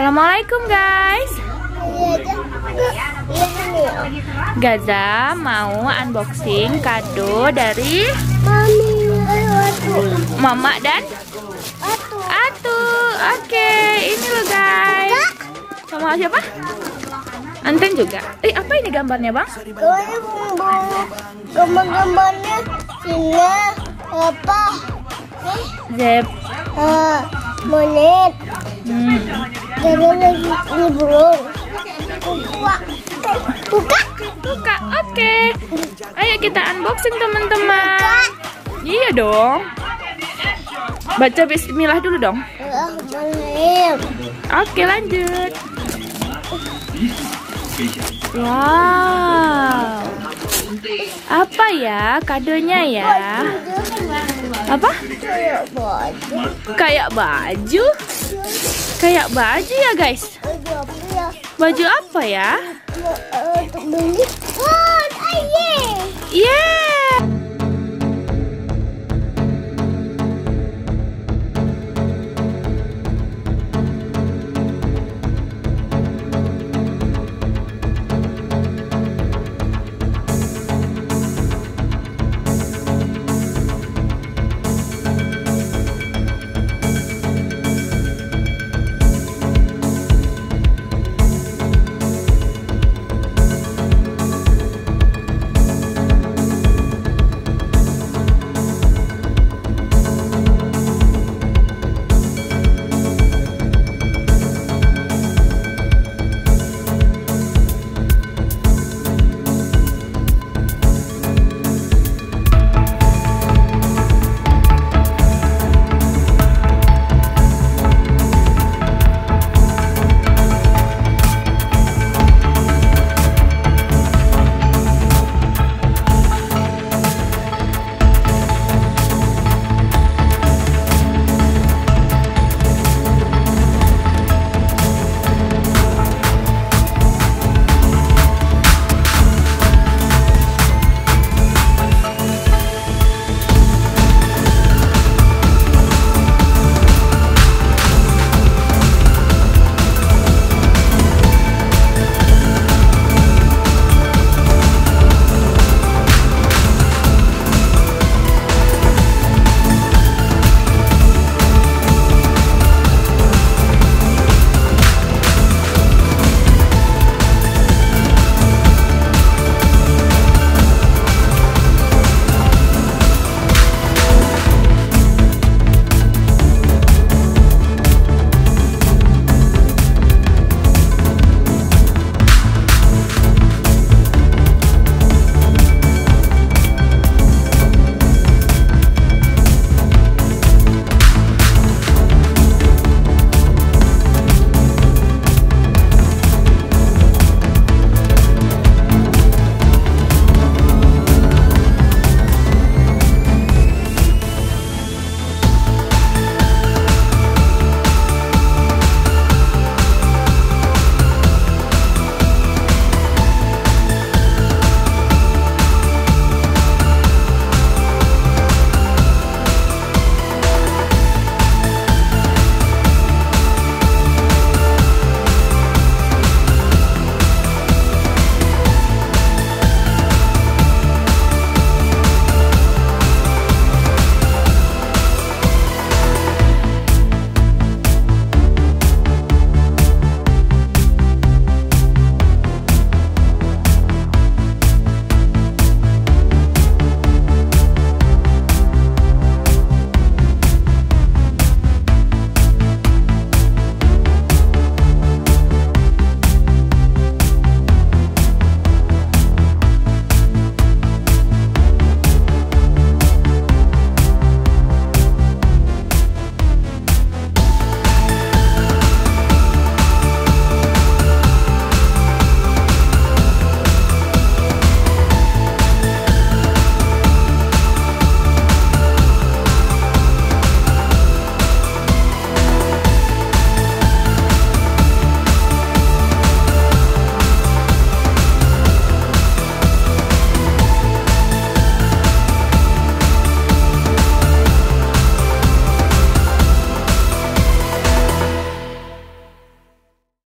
Assalamualaikum guys. Gaza mau unboxing kado dari Mama dan Atu. Oke, ini loh guys. Sama siapa? Anten juga. Apa ini gambarnya bang? Gambar-gambarnya singa apa? Zep. Monet. Jadi lagi liburan. Buka. Oke. Ayo kita unboxing teman-teman. Iya dong. Baca bismillah dulu dong. Oke, lanjut. Wow. Apa ya kadonya ya? Apa? Kayak baju. Kayak baju ya guys. Baju apa ya? Untuk beli. Oh, Yeah.